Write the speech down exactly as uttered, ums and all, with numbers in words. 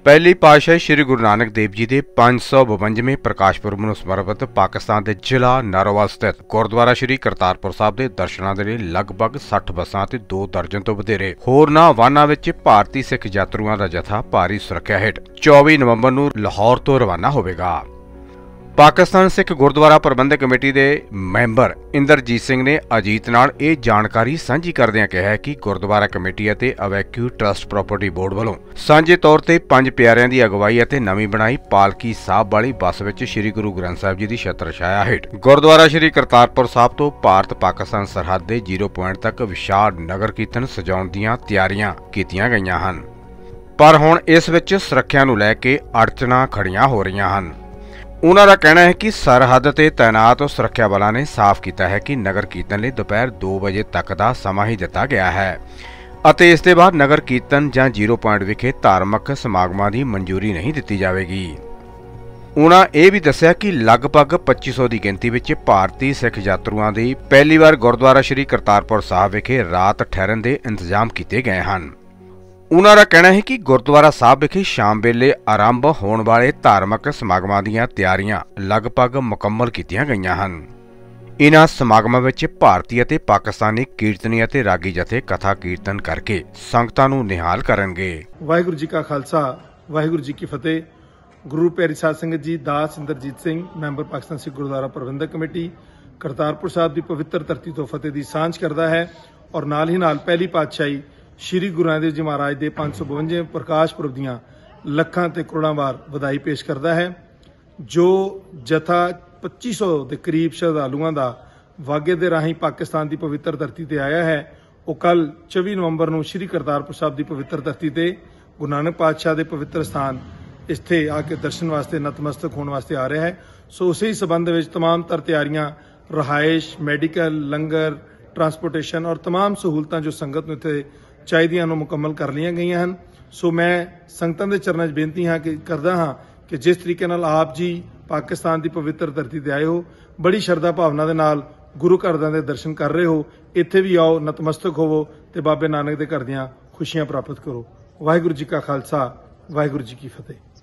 पहली पातशाही श्री गुरु नानक देव जी के पांच सौ बवंजवें प्रकाश पुरब ਨੂੰ ਸਮਰਪਿਤ पाकिस्तान के जिला नारोवाल स्थित गुरुद्वारा श्री करतारपुर साहब के दर्शनों के लिए लगभग साठ बसां ते दो दर्जन तो ਵਧੇਰੇ होरਨਾਂ वाहनां विच भारतीय सिख यात्रुओं का जत्था भारी सुरक्षा हेठ चौबीस नवंबर ਨੂੰ लाहौर तो रवाना होवेगा। पाकिस्तान सिख गुरुद्वारा प्रबंधक कमेटी के मैंबर इंद्रजीत सिंह ने अजीत नाल ਇਹ जानकारी ਸਾਂਝੀ करदिआं कहा है कि गुरुद्वारा कमेटी ਅਤੇ अवैक्यू ट्रस्ट प्रॉपर्टी बोर्ड ਵੱਲੋਂ ਸਾਂਝੇ तौर ਤੇ ਪੰਜ ਪਿਆਰਿਆਂ ਦੀ ਅਗਵਾਈ ਅਤੇ ਨਵੀਂ ਬਣਾਈ ਪਾਲਕੀ ਸਾਹਿਬ ਵਾਲੀ ਬੱਸ ਵਿੱਚ ਸ੍ਰੀ ਗੁਰੂ ਗ੍ਰੰਥ ਸਾਹਿਬ ਜੀ ਦੀ ਛਤਰ ਛਾਇਆ ਹੇਠ ਗੁਰਦੁਆਰਾ ਸ੍ਰੀ ਕਰਤਾਰਪੁਰ ਸਾਹਿਬ ਤੋਂ ਭਾਰਤ ਪਾਕਿਸਤਾਨ ਸਰਹੱਦ ਦੇ ਜ਼ੀਰੋ ਪੁਆਇੰਟ ਤੱਕ ਵਿਸ਼ਾਲ ਨਗਰ ਕੀਰਤਨ ਸਜਾਉਣ ਦੀਆਂ ਤਿਆਰੀਆਂ ਕੀਤੀਆਂ ਗਈਆਂ ਹਨ। ਪਰ ਹੁਣ ਇਸ ਵਿੱਚ ਸੁਰੱਖਿਆ ਨੂੰ ਲੈ ਕੇ ਅੜਚਣਾਂ ਖੜੀਆਂ ਹੋ ਰਹੀਆਂ ਹਨ। उन्हों का कहना है कि सरहद ते तैनात सुरक्षा बलों ने साफ किया है कि नगर कीर्तन लिए दोपहर दो बजे तक का समा ही दिता गया है अते इस दे बाद नगर कीर्तन जां जीरो पॉइंट विखे धार्मिक समागमां की मंजूरी नहीं दी जाएगी। उन्होंने यह भी दस्सिया कि लगभग पच्ची सौ की गिनती में भारतीय सिख यात्रुओं की पहली बार गुरुद्वारा श्री करतारपुर साहब विखे रात ठहरन के इंतजाम किए गए हैं। उन्हों का कहना है कि गुरुद्वारा साहब विखे शाम वेले आरंभ होने वाले धार्मिक समागमां दीआं तैयारियां लगभग मुकम्मल कीतियां गईयां हन। इन्हां समागमां विच भारतीय ते पाकिस्तानी कीर्तनी अते रागी जथे कथा कीर्तन करके संगतां नूं निहाल करनगे। वाहिगुरू जी का खालसा वाहिगुरू जी की फतेह। गुरु प्यारी साध संगत जी, दास इंद्रजीत सिंह मैंबर पाकिस्तान सिख गुरुद्वारा प्रबंधक कमेटी करतारपुर साहब की पवित्र धरती तो फतेह की सांझ करता है और नाल ही नाल पहली पातशाही श्री गुरु नानक देव जी महाराज के पांच सौ बवंजे प्रकाश पुरब दियां लखां ते करोड़ां वार वधाई पेश करता है। जो जथा पच्ची सौ के करीब श्रद्धालुओं का वाघे के राही पाकिस्तान की पवित्र धरती ते आया है, वो कल चौबीस नवंबर को श्री करतारपुर साहब की पवित्र धरती ते गुरु नानक पातशाह के पवित्र स्थान इत्थे आके दर्शन वास्ते नतमस्तक होने वास्ते आ रहा है। सो उस ही संबंध में तमाम तर तैयारियां रहायश, मैडिकल, लंगर, ट्रांसपोर्टेशन और तमाम सहूलतां जो संगत नूं इत्थे चाहिदियां नूं मुकम्मल कर लिया गई हैं। सो मैं संगतां दे चरनां 'च बेनती हाँ कि करदा हाँ कि जिस तरीके नाल आप जी पाकिस्तान की पवित्र धरती ते आए हो, बड़ी श्रद्धा भावना दे नाल गुरु घर दे दर्शन कर रहे हो, इत्थे भी आओ, नतमस्तक होवो ते बाबे नानक दे घर दीआं खुशियां प्राप्त करो। वाहिगुरू जी का खालसा वाहिगुरू जी की फतेह।